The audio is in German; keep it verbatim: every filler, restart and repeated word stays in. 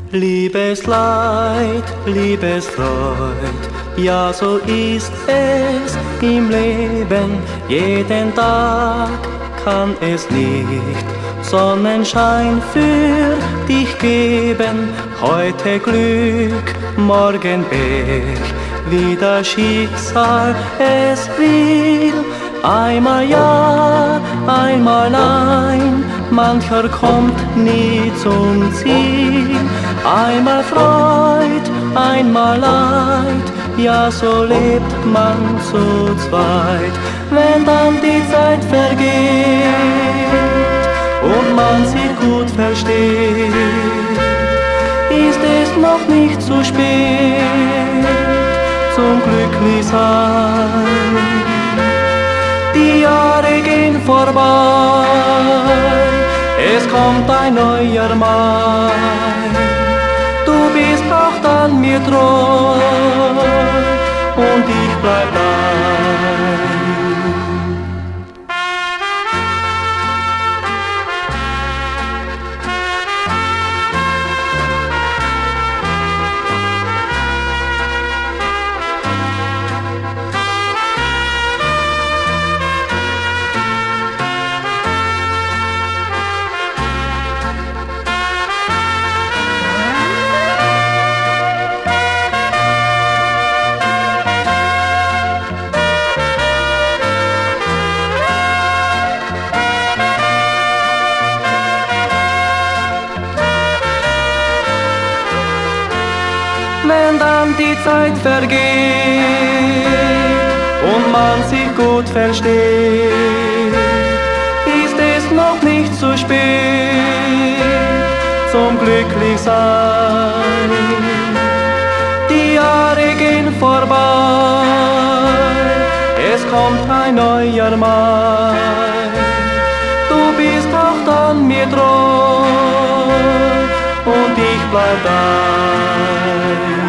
Liebesleid, Liebesfreud, ja so ist es im Leben. Jeden Tag kann es nicht Sonnenschein für dich geben. Heute Glück, morgen Pech, wie das Schicksal es will. Einmal ja, einmal nein, mancher kommt nie zum Ziel. Einmal Freud, einmal Leid, ja so lebt man zu zweit. Wenn dann die Zeit vergeht und man sich gut versteht, ist es noch nicht zu spät zum Glücklichsein. Die Jahre gehen vorbei, es kommt ein neuer Mai. Du bist auch dann mir treu und ich bleib dein. Wenn dann die Zeit vergeht und man sich gut versteht, ist es noch nicht zu spät zum Glücklichsein. Die Jahre gehen vorbei, es kommt ein neuer Mai. Du bist auch dann mir treu und ich bleib dein.